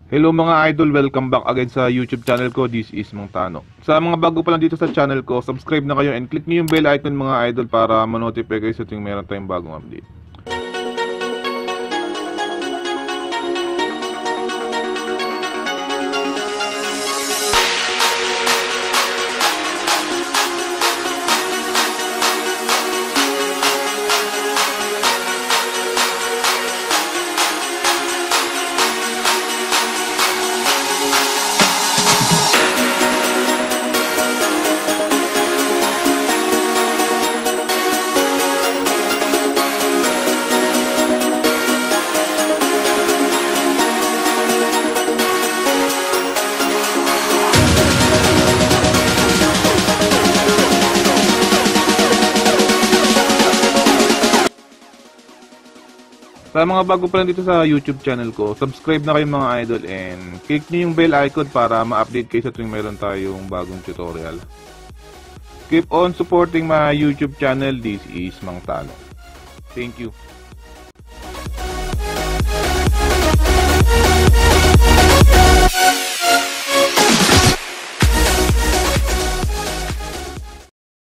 Hello mga idol, welcome back again sa YouTube channel ko. This is Mang Tano. Sa mga bago pa lang dito sa channel ko, subscribe na kayo and click niyo yung bell icon mga idol para ma-notify kayo sa tuwing meron tayong bagong update. Sa mga bago pa lang dito sa YouTube channel ko, subscribe na kayo mga idol and click nyo yung bell icon para ma-update kayo sa tuwing meron tayong bagong tutorial. Keep on supporting my YouTube channel. This is Mang Tano. Thank you.